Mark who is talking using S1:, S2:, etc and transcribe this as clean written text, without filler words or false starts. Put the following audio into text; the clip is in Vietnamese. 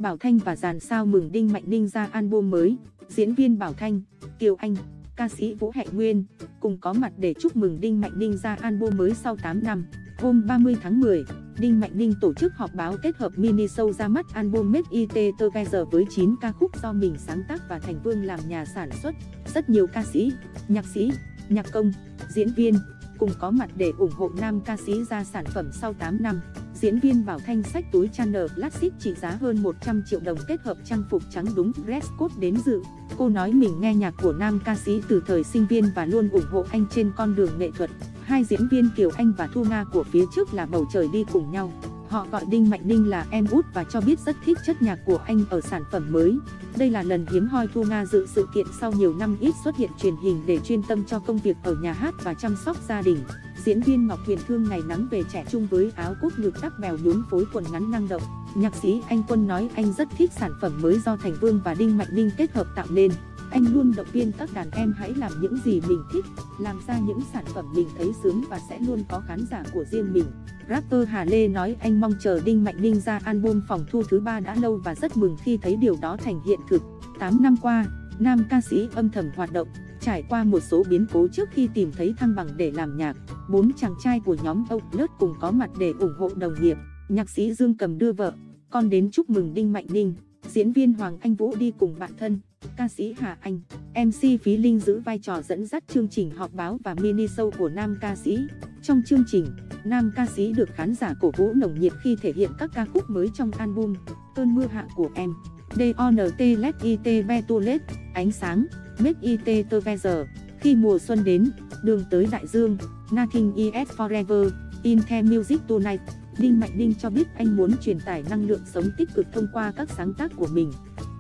S1: Bảo Thanh và dàn sao mừng Đinh Mạnh Ninh ra album mới. Diễn viên Bảo Thanh, Kiều Anh, ca sĩ Vũ Hạnh Nguyên cùng có mặt để chúc mừng Đinh Mạnh Ninh ra album mới sau 8 năm. Hôm 30 tháng 10, Đinh Mạnh Ninh tổ chức họp báo kết hợp mini show ra mắt album Make It Together với 9 ca khúc do mình sáng tác và Thành Vương làm nhà sản xuất. Rất nhiều ca sĩ, nhạc sĩ, nhạc công, diễn viên cùng có mặt để ủng hộ nam ca sĩ ra sản phẩm sau 8 năm. Diễn viên Bảo Thanh xách túi Chanel Classic trị giá hơn 100 triệu đồng kết hợp trang phục trắng đúng dress code đến dự. Cô nói mình nghe nhạc của nam ca sĩ từ thời sinh viên và luôn ủng hộ anh trên con đường nghệ thuật. Hai diễn viên Kiều Anh và Thu Nga của phía trước là Bầu Trời đi cùng nhau. Họ gọi Đinh Mạnh Ninh là em út và cho biết rất thích chất nhạc của anh ở sản phẩm mới. Đây là lần hiếm hoi Thu Nga dự sự kiện sau nhiều năm ít xuất hiện truyền hình để chuyên tâm cho công việc ở nhà hát và chăm sóc gia đình. Diễn viên Ngọc Huyền Thương ngày nắng về trẻ trung với áo cúc ngực đắp bèo nhún phối quần ngắn năng động. Nhạc sĩ Anh Quân nói anh rất thích sản phẩm mới do Thành Vương và Đinh Mạnh Ninh kết hợp tạo nên. Anh luôn động viên các đàn em hãy làm những gì mình thích, làm ra những sản phẩm mình thấy sướng và sẽ luôn có khán giả của riêng mình. Rapper Hà Lê nói anh mong chờ Đinh Mạnh Ninh ra album phòng thu thứ 3 đã lâu và rất mừng khi thấy điều đó thành hiện thực. 8 năm qua, nam ca sĩ âm thầm hoạt động, trải qua một số biến cố trước khi tìm thấy thăng bằng để làm nhạc. 4 chàng trai của nhóm Âu Lớt cùng có mặt để ủng hộ đồng nghiệp. Nhạc sĩ Dương Cầm đưa vợ, con đến chúc mừng Đinh Mạnh Ninh. Diễn viên Hoàng Anh Vũ đi cùng bạn thân. Ca sĩ Hà Anh, MC Phí Linh giữ vai trò dẫn dắt chương trình họp báo và mini show của nam ca sĩ. Trong chương trình, nam ca sĩ được khán giả cổ vũ nồng nhiệt khi thể hiện các ca khúc mới trong album Cơn mưa hạ của em, DONT Let It Be Too Late, Ánh sáng, Make It Together, Khi mùa xuân đến, Đường tới đại dương, Nothing Is Forever, In The Music Tonight. Đinh Mạnh Ninh cho biết anh muốn truyền tải năng lượng sống tích cực thông qua các sáng tác của mình.